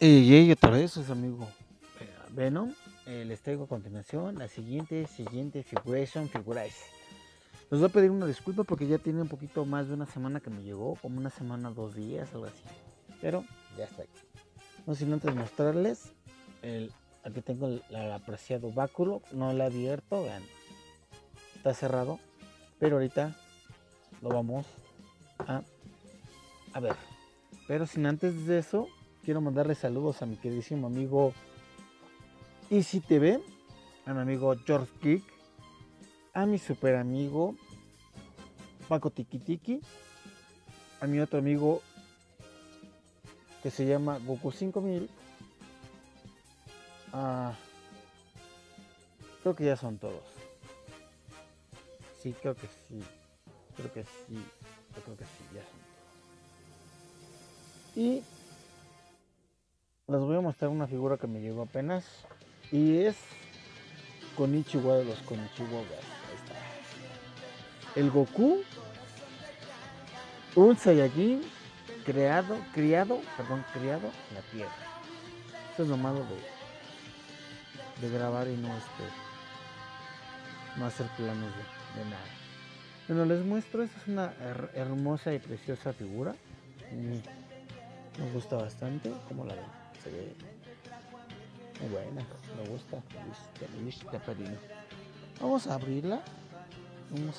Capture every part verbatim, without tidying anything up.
Y hey, otra vez, es amigo eh, Venom. Eh, les traigo a continuación la siguiente, siguiente figuration, figurize. Les voy a pedir una disculpa porque ya tiene un poquito más de una semana que me llegó, como una semana, dos días, algo así. Pero ya está aquí. No sin antes mostrarles, el, aquí tengo el, el apreciado báculo, no lo he abierto, vean, está cerrado, pero ahorita lo vamos a, a ver. Pero sin antes de eso, quiero mandarle saludos a mi queridísimo amigo Easy T V, a mi amigo George Geek, a mi super amigo Paco Tiki Tiki, a mi otro amigo que se llama Goku cinco mil. Ah, creo que ya son todos. Sí, creo que sí. Creo que sí. Yo creo que sí, ya son todos. Y les voy a mostrar una figura que me llegó apenas. Y es Konichiwa de los Konichiwa. Ahí está. El Goku, un Saiyajin creado, criado, perdón, criado en la Tierra. Eso es lo malo de, de grabar y no este, no hacer planos de, de nada. Bueno, les muestro, esta es una her hermosa y preciosa figura. Mm, me gusta bastante, como la ven, se ve muy buena, me gusta. Vamos a abrirla. Vamos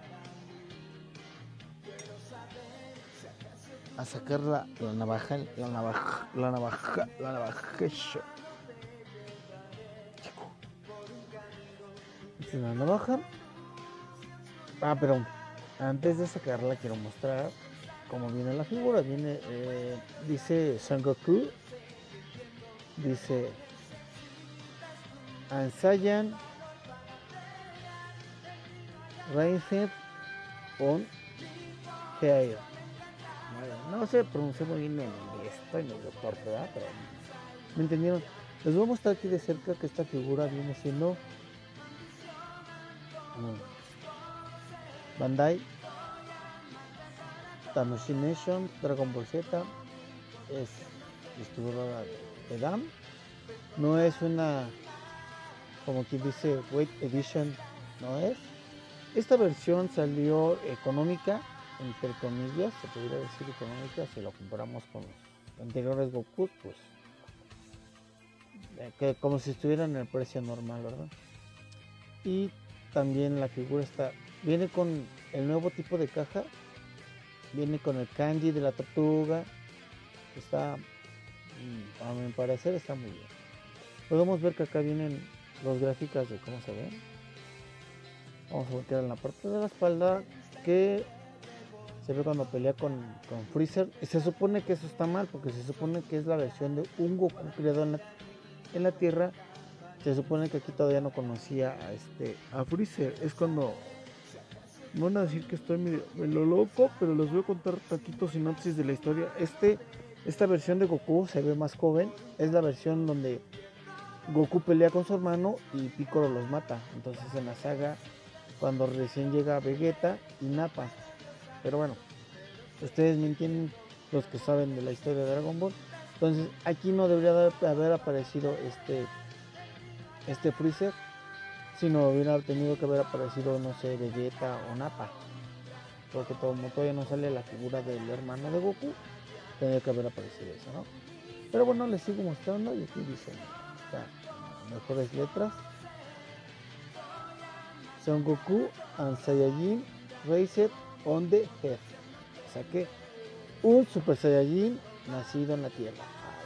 a, a sacar la, la navaja, la navaja, la navaja, la navaja. Esta es la navaja. Ah, pero antes de sacarla quiero mostrar cómo viene la figura. Viene, eh, dice Son Goku, dice Ansaiyan Rainhead on Heir. No sé pronunciar muy bien en inglés, estoy medio torpe, ¿verdad? Pero me entendieron. Les voy a mostrar aquí de cerca que esta figura viene siendo um, Bandai Tamashii Nation Dragon Ball Z, es distribuidora de D A M. No es una, como quien dice, Weight Edition, no es. Esta versión salió económica, entre comillas, se podría decir económica, si lo comparamos con los anteriores Goku, pues que como si estuviera en el precio normal, ¿verdad? Y también la figura está, viene con el nuevo tipo de caja, viene con el kanji de la tortuga, está, a mi parecer está muy bien. Podemos ver que acá vienen los gráficos de cómo se ven. Vamos a voltear en la parte de la espalda que se ve cuando pelea con, con Freezer. Y se supone que eso está mal, porque se supone que es la versión de un Goku creado en la, en la Tierra. Se supone que aquí todavía no conocía a este a Freezer. Es cuando no van a decir que estoy medio, medio loco, pero les voy a contar tantito sinopsis de la historia. Este, esta versión de Goku se ve más joven. Es la versión donde Goku pelea con su hermano y Piccolo los mata. Entonces en la saga, cuando recién llega Vegeta y Nappa. Pero bueno, ustedes me entienden, los que saben de la historia de Dragon Ball. Entonces aquí no debería de haber aparecido este este Freezer, sino hubiera tenido que haber aparecido, no sé, Vegeta o Nappa, porque como todavía no sale la figura del hermano de Goku, tendría que haber aparecido eso, ¿no? Pero bueno, les sigo mostrando y aquí dice, está, mejores letras. Son Goku and Saiyajin Raised on the Head. O sea que un Super Saiyajin nacido en la Tierra.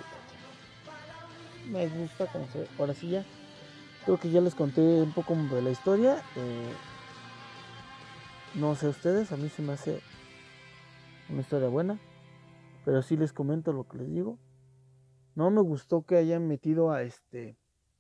Ay, me gusta como se ve. Ahora sí ya. Creo que ya les conté un poco de la historia. Eh, no sé ustedes, a mí se me hace una historia buena. Pero sí les comento lo que les digo. No me gustó que hayan metido a este.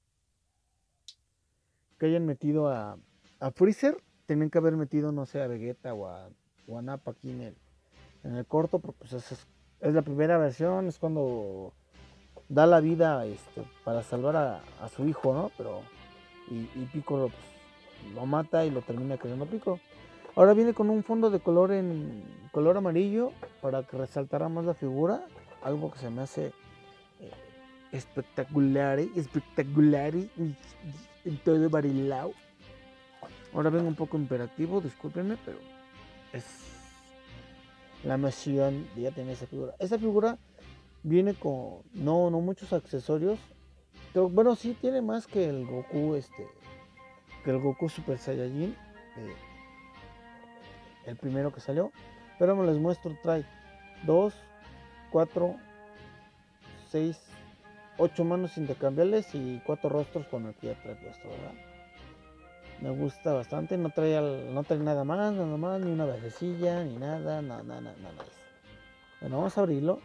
Que hayan metido a, a Freezer. Tenían que haber metido, no sé, a Vegeta o a, o a Nappa aquí en el, en el corto. Porque pues es, es la primera versión. Es cuando da la vida este, para salvar a, a su hijo, ¿no? Pero. Y, y Piccolo pues, lo mata y lo termina creando Piccolo. Ahora viene con un fondo de color en color amarillo para que resaltara más la figura, algo que se me hace eh, espectacular, espectacular en todo Barilao. Ahora vengo un poco imperativo, discúlpenme, pero es la emoción de ya tener esa figura. Esa figura viene con no, no muchos accesorios, pero bueno, sí tiene más que el Goku, este, que el Goku Super Saiyajin, eh, el primero que salió. Pero me les muestro, trae dos, cuatro, seis, ocho manos intercambiables y cuatro rostros con el que ya trae puesto, ¿verdad? Me gusta bastante, no trae, al, no trae nada más, nada más, ni una basecilla, ni nada, nada, nada, nada, nada. Bueno, vamos a abrirlo.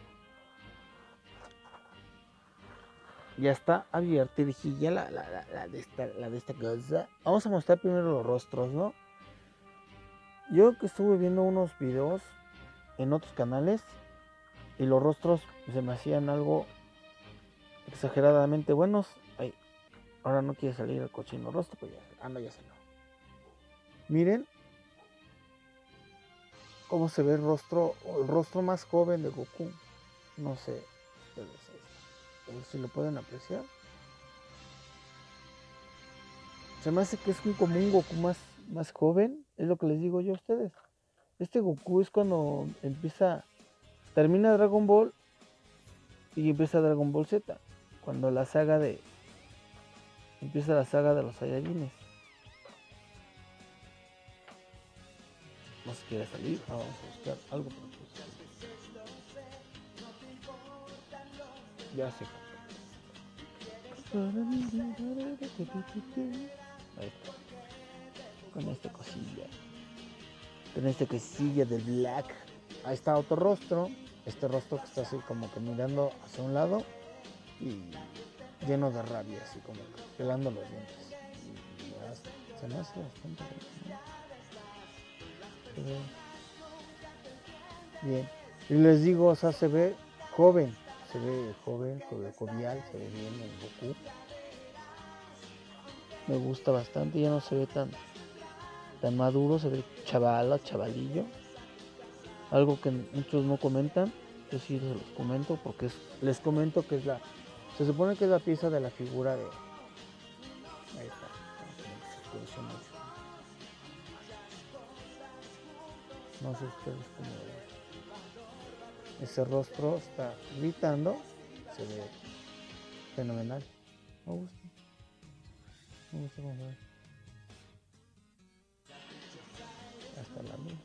Ya está abierta, dije, ya la, la, la, la, de esta, la de esta cosa. Vamos a mostrar primero los rostros, ¿no? Yo que estuve viendo unos videos en otros canales y los rostros se me hacían algo exageradamente buenos. Ay, ahora no quiere salir el cochino rostro, pues ya, ah, no, ya salió. Miren cómo se ve el rostro, el rostro más joven de Goku. No sé, ustedes, si lo pueden apreciar. Se me hace que es un, como un Goku más, más joven, es lo que les digo yo a ustedes. Este Goku es cuando empieza, termina Dragon Ball y empieza Dragon Ball Z. Cuando la saga de, empieza la saga de los Saiyajines. No se quiere salir, ah, vamos a buscar algo para buscar. Ya sé. Ahí está. Con esta cosilla. Con esta cosilla de black. Ahí está otro rostro. Este rostro que está así como que mirando hacia un lado y lleno de rabia, así como que pelando los dientes. Y ya se me hace bastante bien. Bien. Y les digo, o sea, se ve joven. Se ve joven, jovial, se ve bien el Goku. Me gusta bastante, ya no se ve tan, tan maduro, se ve chavala, chavalillo. Algo que muchos no comentan, yo sí se los comento porque es, les comento que es la, se supone que es la pieza de la figura de, ahí está, no sé ustedes cómo ven. Ese rostro está gritando, se ve fenomenal, me gusta, me gusta cómo se ve. Hasta la luz.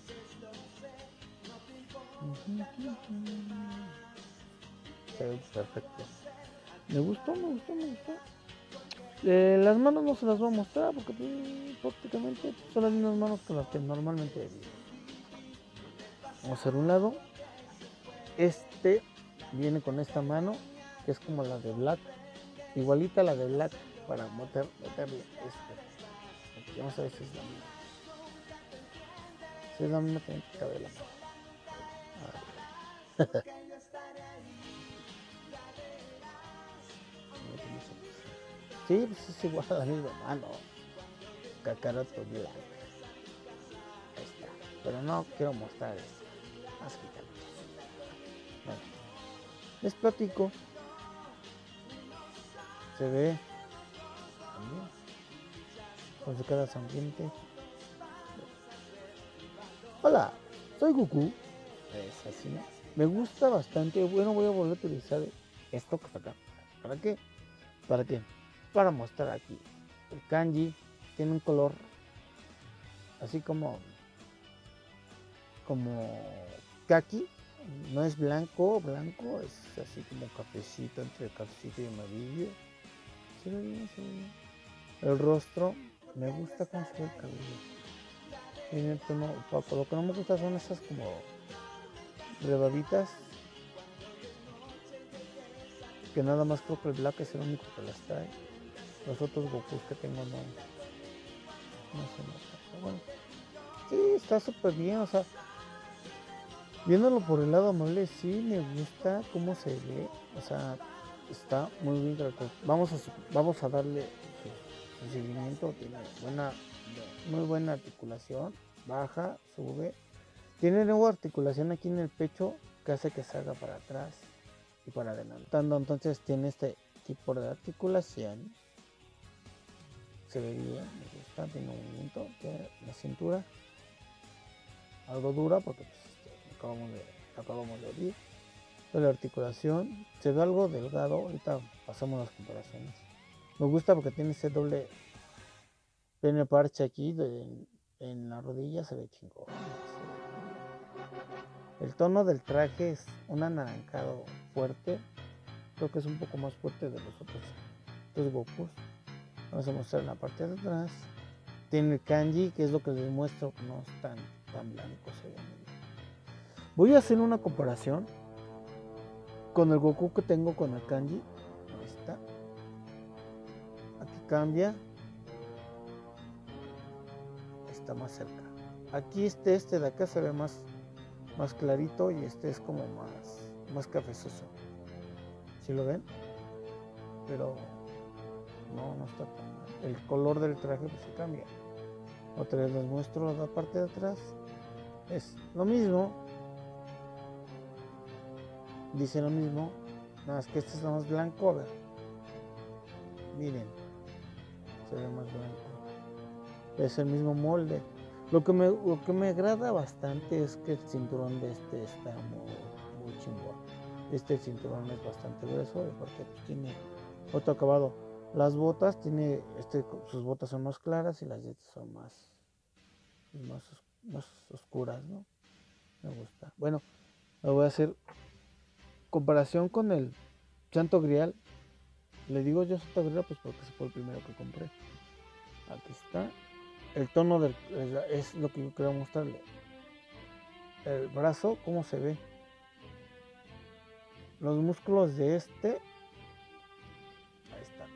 Se ve perfecto. Me gustó, me gustó, me gustó. Eh, las manos no se las voy a mostrar porque pues, prácticamente son las mismas manos con las que normalmente vamos a hacer un lado. Este viene con esta mano que es como la de Black, igualita a la de Black, para meter, meterle este. Vamos a ver si es la misma. Si es la misma, tiene que caber la mano. Sí, pues es igual a la misma mano. Kakaroto Black. Ahí está. Pero no quiero mostrar esto. Más que bueno, les platico. Se ve también con su cara sonriente. Hola, soy Goku. Es así, ¿no? Me gusta bastante. Bueno, voy a volver a utilizar esto que está acá. ¿Para qué? ¿Para qué? Para mostrar aquí. El kanji tiene un color así como como kaki. No es blanco, blanco, es así como cafecito, entre cafecito y amarillo. Se ve bien, se ve bien. El rostro, me gusta cómo se ve el cabello. Tiene el tono opaco. Lo que no me gusta son esas como rebabitas. Que nada más creo que el Black es el único que las trae. Los otros Gokus que tengo no. No se nota. Bueno. Sí, está súper bien, o sea. Viéndolo por el lado amable, sí me gusta cómo se ve. O sea, está muy bien tratado. Vamos a, vamos a darle su, su seguimiento. Tiene buena, muy buena articulación. Baja, sube. Tiene nueva articulación aquí en el pecho que hace que salga para atrás. y para adelante. Entonces tiene este tipo de articulación. Se ve bien, me gusta, tiene un movimiento, tiene la cintura algo dura porque pues, este, acabamos, de, acabamos de abrir. Pero la articulación se ve algo delgado. Ahorita pasamos las comparaciones. Me gusta porque tiene ese doble, tiene parche aquí de, en la rodilla, se ve chingón. El tono del traje es un anaranjado fuerte. Creo que es un poco más fuerte de los otros dos Gokus. Vamos a mostrar la parte de atrás. Tiene el kanji, que es lo que les muestro, que no es tan, tan blanco. Se ve muy bien. Voy a hacer una comparación con el Goku que tengo con el kanji. Ahí está. Aquí cambia. Está más cerca. Aquí este, este de acá se ve más, más clarito y este es como más, más cafezoso. ¿Sí lo ven? Pero no, no está tan mal. El color del traje pues se cambia. Otra vez les muestro la parte de atrás. Es lo mismo. Dice lo mismo. Nada más que este es más blanco. A ver. Miren. Se ve más blanco. Es el mismo molde. Lo que me, lo que me agrada bastante es que el cinturón de este está muy, muy chingón. Este cinturón es bastante grueso. Y aparte pues tiene otro acabado. Las botas tiene, este, sus botas son más claras y las de este son más, más, más oscuras, ¿no? Me gusta. Bueno, me voy a hacer comparación con el Santo Grial. Le digo yo Santo Grial pues porque ese fue el primero que compré. Aquí está. El tono del, es lo que yo quiero mostrarle. El brazo, cómo se ve. Los músculos de este. Ahí están.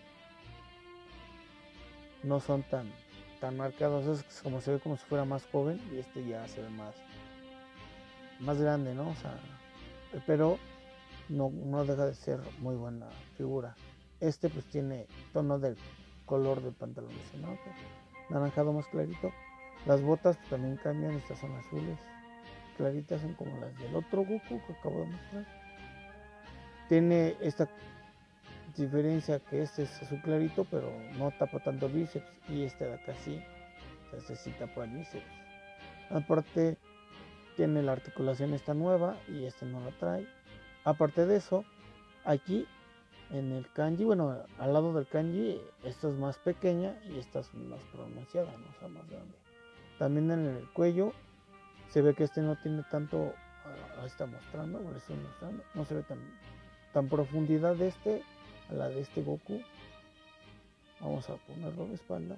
No son tan, tan marcados. Es como se ve como si fuera más joven. Y este ya se ve más, más grande, ¿no? O sea, pero no, no deja de ser muy buena figura. Este pues tiene tono del color del pantalón, ¿no? Naranjado más clarito. Las botas pues, también cambian, estas son azules claritas, son como las del otro Goku que acabo de mostrar. Tiene esta diferencia que este es azul clarito pero no tapa tanto el bíceps y este de acá sí, este sí tapa el bíceps. Aparte tiene la articulación esta nueva y este no la trae. Aparte de eso, aquí en el kanji, bueno, al lado del kanji, esta es más pequeña y esta es más pronunciada, ¿no? O sea, más grande. También en el cuello se ve que este no tiene tanto, ahí está mostrando, por eso mostrando, no se ve tan, tan profundidad de este a la de este Goku. Vamos a ponerlo de espalda.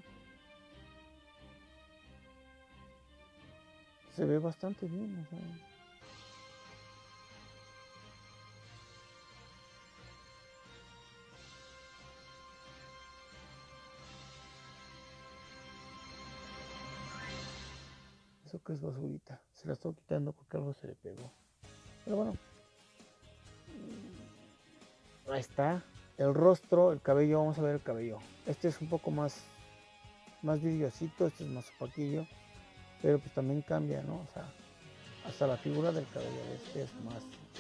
Se ve bastante bien, o sea. Eso que es basurita. Se la estoy quitando porque algo se le pegó. Pero bueno. Ahí está. El rostro, el cabello, vamos a ver el cabello. Este es un poco más, más vidriosito, este es más opaquillo. Pero pues también cambia, ¿no? O sea, hasta la figura del cabello de este es más.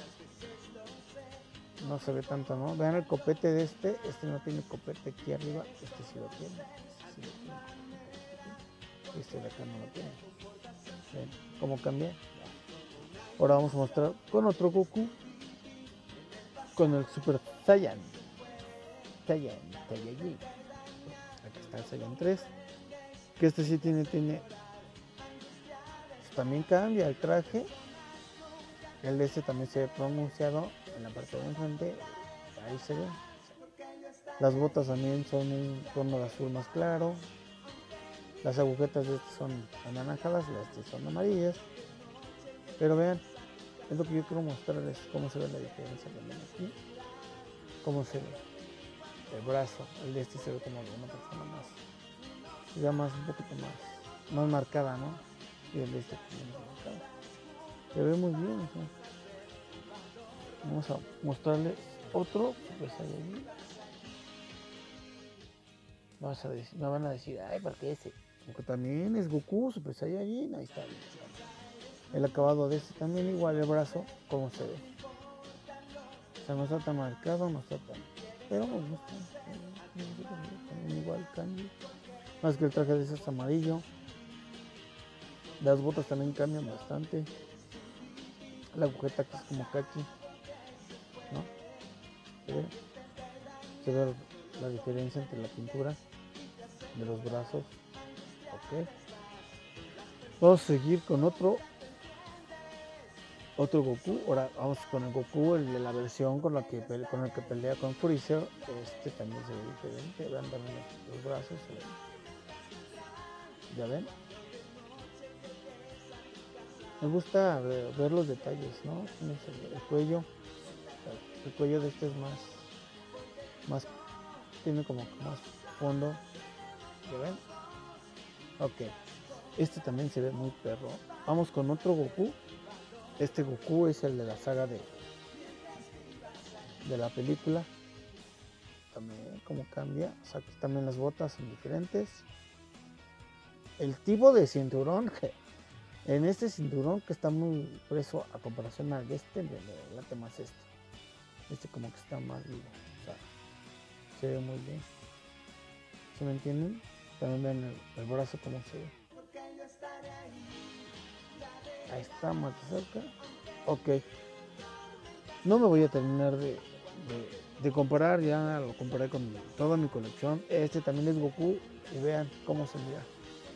No se ve tanto, ¿no? Vean el copete de este. Este no tiene copete aquí arriba. Este sí lo tiene. Este, sí lo tiene. Este de acá no lo tiene. ¿Ven cómo cambia? Ahora vamos a mostrar con otro Goku. Con el Super Saiyan. Saiyan, Saiyajin. Aquí está el Saiyan tres. Que este sí tiene, tiene. Pues también cambia el traje. El de este también se ve pronunciado en la parte de enfrente. Ahí se ve. Las botas también son un tono de azul más claro. Las agujetas de este son anaranjadas, las de este son amarillas. Pero vean, es lo que yo quiero mostrarles, cómo se ve la diferencia también aquí. Cómo se ve el brazo. El de este se ve como de una persona más, ya más, un poquito más, más marcada, ¿no? Y el de este también más marcado. Se ve muy bien, o sea. Vamos a mostrarles otro Super Saiyajin. Vamos a decir, me van a decir, ay, ¿por qué ese? Porque también es Goku, Super Saiyajin, ahí está. El acabado de este también igual, el brazo, como se ve. O sea, no está tan marcado, no está tan... Pero me gusta. Me gusta también igual Kanji. Más que el traje de ese es amarillo. Las botas también cambian bastante. La agujeta que es como kaki, ¿no? ¿Se ve? Se ve la diferencia entre la pintura de los brazos. Ok. Vamos a seguir con otro. Otro Goku. Ahora vamos con el Goku, el de la versión con la que pelea, con el que pelea con Freezer. Este también se ve diferente. Vean también los, los brazos. Se ven. ¿Ya ven? Me gusta ver, ver los detalles, ¿no? El, el cuello. El cuello de este es más. Más. Tiene como más fondo. ¿Ya ven? Ok. Este también se ve muy perro. Vamos con otro Goku. Este Goku es el de la saga de. De la película. También como cambia. O sea, aquí también las botas son diferentes. El tipo de cinturón. En este cinturón que está muy preso a comparación al de este, me late más este. Este como que está más vivo. O sea, se ve muy bien. ¿Se me entienden? También ven el, el brazo como se ve. Ahí está, más de cerca. Ok. No me voy a terminar de, de, de comparar. Ya lo comparé con toda mi colección. Este también es Goku. Y vean cómo se mira.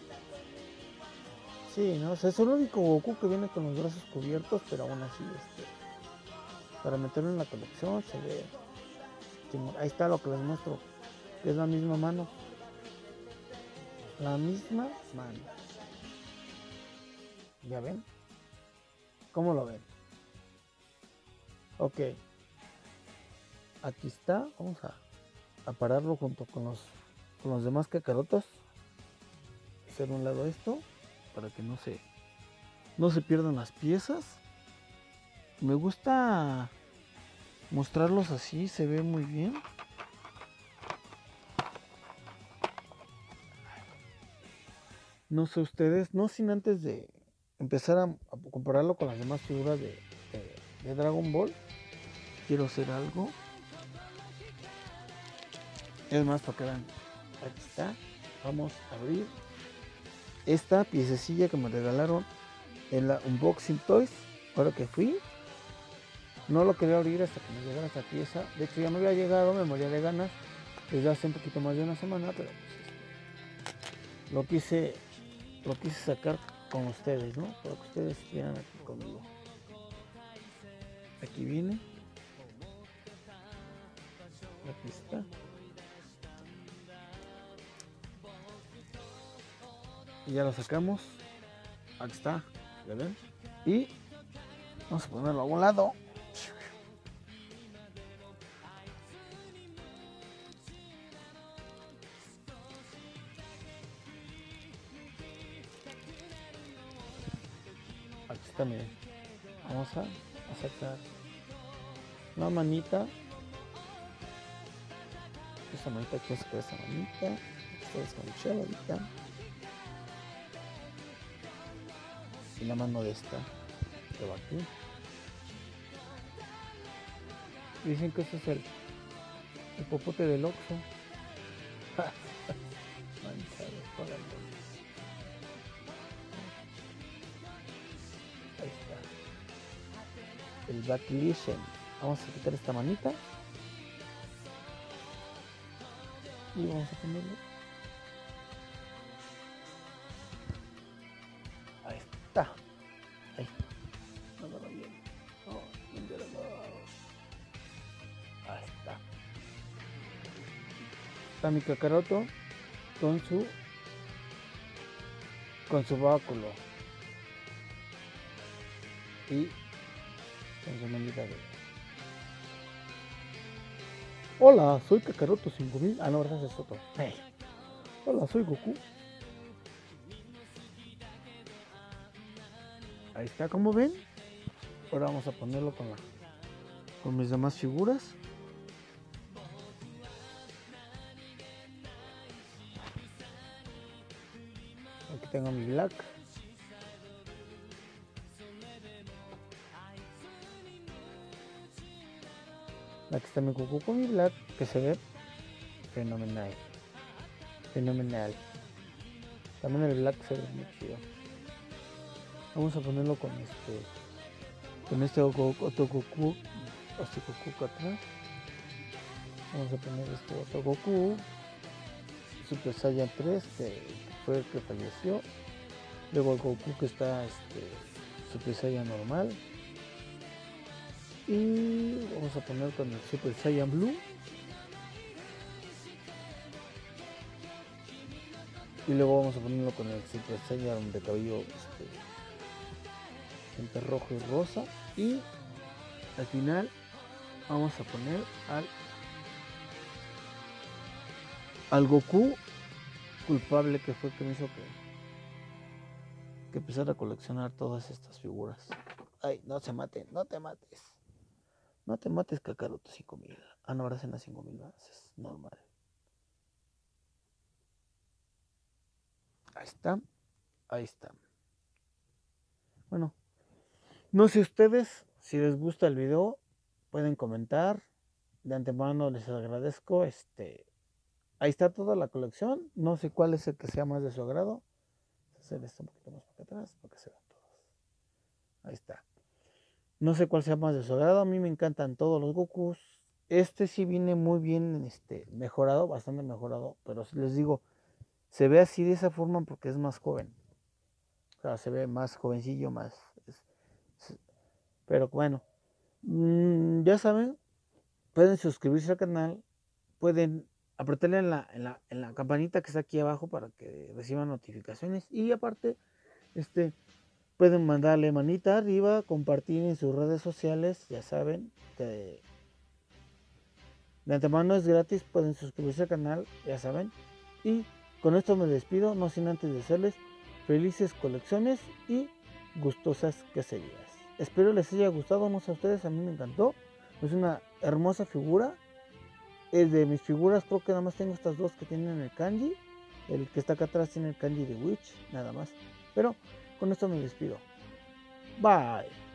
Sí, ¿no? O sea, es el único Goku que viene con los brazos cubiertos. Pero aún así, este, para meterlo en la colección se ve. Ahí está lo que les muestro. Que es la misma mano. La misma mano. ¿Ya ven? ¿Cómo lo ven? Ok. Aquí está. Vamos a, a pararlo junto con los, con los demás Kakarotos. Hacer un lado esto. Para que no se, no se pierdan las piezas. Me gusta mostrarlos así. Se ve muy bien. No sé ustedes. No sin antes de empezar a, a compararlo con las demás figuras de, de, de Dragon Ball. Quiero hacer algo. Es más, para que vean. Aquí está. Vamos a abrir esta piececilla que me regalaron en la Unboxing Toys. Ahora que fui. No lo quería abrir hasta que me llegara esta pieza. De hecho ya me había llegado, me moría de ganas. Desde hace un poquito más de una semana. Pero pues, lo quise. Lo quise sacar con ustedes, ¿no? Para que ustedes estuvieran aquí conmigo. Aquí viene. Aquí está. Y ya lo sacamos. Aquí está. ¿Ya ven? Y vamos a ponerlo a un lado. Aquí está, miren. Vamos a, a sacar una manita. Esa manita, aquí vamos a sacar esa manita. Esta desconchada ahorita. Y la mano de esta que va aquí. Dicen que este es el, el popote del Oxxo. Manchado por el Ahí está. El Backlishen. Vamos a quitar esta manita. Y vamos a ponerlo. Ahí está. Ahí está. No me lo bien. Oh, ahí está. Está mi Kakaroto con su con su báculo y con su manita de hola, soy Kakaroto cinco mil. Ah, no, verdad es otro. Hey. Hola, soy Goku. Ahí está, como ven. Ahora vamos a ponerlo con la con mis demás figuras. Aquí tengo mi Black. Aquí está mi Goku con mi Black, que se ve fenomenal. Fenomenal. También el Black se ve muy chido. Vamos a ponerlo con este. Con este otro Goku. Este Goku acá atrás. Vamos a poner este otro Goku. Super Saiyan tres, que fue el que falleció. Luego el Goku que está este, Super Saiyan normal. Y vamos a poner con el Super Saiyan Blue. Y luego vamos a ponerlo con el Super Saiyan de cabello este, entre rojo y rosa. Y al final vamos a poner al, al Goku culpable, que fue el que me hizo que, que empezara a coleccionar todas estas figuras. Ay, no se maten, no te mates. No te mates, Kakaroto cinco mil. Ah, no, ahora se las cinco mil, es normal. Ahí está. Ahí está. Bueno, no sé ustedes, si les gusta el video, pueden comentar. De antemano les agradezco. Este, ahí está toda la colección. No sé cuál es el que sea más de su agrado. Vamos a hacer esto un poquito más para atrás para que se vean todos. Ahí está. No sé cuál sea más de su agrado. A mí me encantan todos los Gokus. Este sí viene muy bien este, mejorado, bastante mejorado. Pero les digo, se ve así de esa forma porque es más joven. O sea, se ve más jovencillo, más... Es, es, pero bueno, mmm, ya saben, pueden suscribirse al canal. Pueden apretarle en la, en, la, en la campanita que está aquí abajo para que reciban notificaciones. Y aparte, este... pueden mandarle manita arriba, compartir en sus redes sociales, ya saben, que de antemano es gratis, pueden suscribirse al canal, ya saben. Y con esto me despido, no sin antes desearles felices colecciones y gustosas cacerías. Espero les haya gustado, no sé a ustedes, a mí me encantó. Es una hermosa figura. Es de mis figuras, creo que nada más tengo estas dos que tienen el kanji. El que está acá atrás tiene el kanji de Witch, nada más. Pero con esto me despido. Bye.